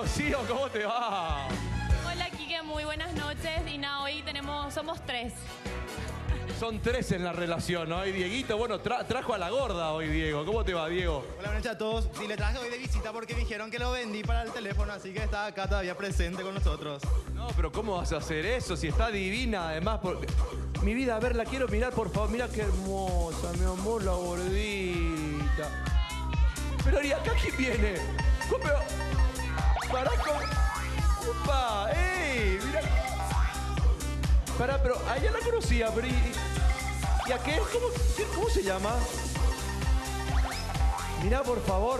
Rocío, ¿cómo te va? Hola, Quique, muy buenas noches. Y nada, hoy somos tres. Son tres en la relación, ¿no? Y Dieguito, bueno, trajo a la gorda hoy, Diego. ¿Cómo te va, Diego? Hola, buenas noches a todos. Sí, le traje hoy de visita porque dijeron que lo vendí para el teléfono, así que está acá todavía presente con nosotros. No, pero ¿cómo vas a hacer eso? Si está divina, además. Mi vida, a ver, la quiero mirar, por favor. Mira qué hermosa, mi amor, la gordita. Pero, ¿y acá quién viene? ¿Cómo? Pero... Pará con... ¡Upa! ¡Ey! Mira... Pará, pero a ella la conocía, pero ¿y a qué? ¿Cómo se llama? Mirá, por favor.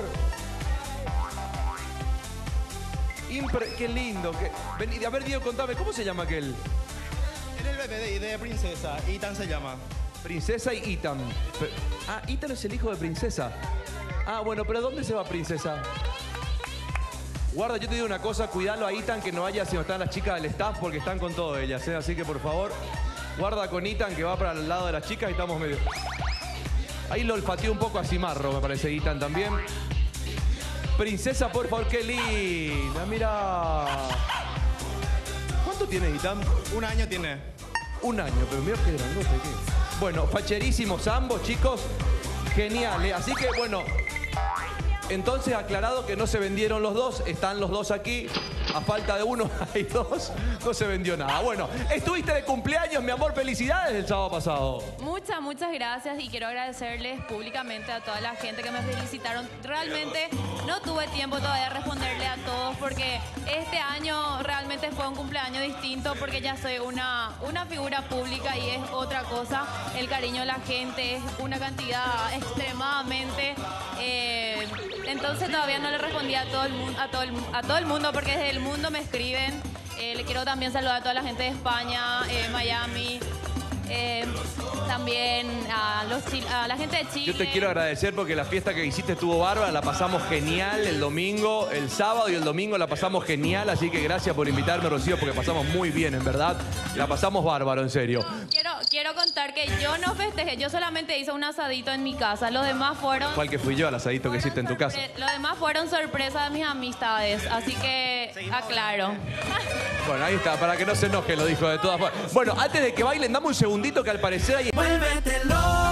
Qué lindo. Vení, a ver, Diego, contame, ¿cómo se llama aquel? Él es el bebé de Princesa, Ethan se llama. Princesa y Ethan. Ethan es el hijo de Princesa. Bueno, pero ¿dónde se va Princesa? Guarda, yo te digo una cosa, cuidalo a Ethan que no vaya si no están las chicas del staff porque están con todas ellas, ¿eh? Así que por favor, guarda con Ethan que va para el lado de las chicas y estamos medio... Ahí lo olfateó un poco a Cimarro, me parece, Ethan también. Princesa, por favor, qué linda, mira. ¿Cuánto tiene Ethan? 1 año tiene. 1 año, pero mira qué grandote que es. Bueno, facherísimos ambos, chicos. Genial, ¿eh? Así que, bueno... Entonces, aclarado que no se vendieron los dos, están los dos aquí. A falta de uno, hay dos. No se vendió nada. Bueno, estuviste de cumpleaños, mi amor. Felicidades el sábado pasado. Muchas gracias y quiero agradecerles públicamente a toda la gente que me felicitaron. Realmente no tuve tiempo todavía de responderle a todos porque este año realmente fue un cumpleaños distinto porque ya soy una figura pública y es otra cosa. El cariño de la gente es una cantidad extremadamente... entonces todavía no le respondí a todo el mundo porque desde el mundo me escriben. Le quiero también saludar a toda la gente de España, Miami, también a la gente de Chile. Yo te quiero agradecer porque la fiesta que hiciste estuvo bárbara, la pasamos genial el domingo, el sábado y el domingo la pasamos genial, así que gracias por invitarme, Rocío, porque pasamos muy bien, en verdad. La pasamos bárbaro, en serio. Quiero contar que yo no festejé, yo solamente hice un asadito en mi casa, los demás fueron... ¿Cuál que fui yo al asadito que hiciste en tu casa? Los demás fueron sorpresa de mis amistades, así que aclaro. Bueno, ahí está, para que no se enoje, lo dijo de todas formas. Bueno, antes de que bailen, dame un segundito que al parecer hay... Vuélvete loco.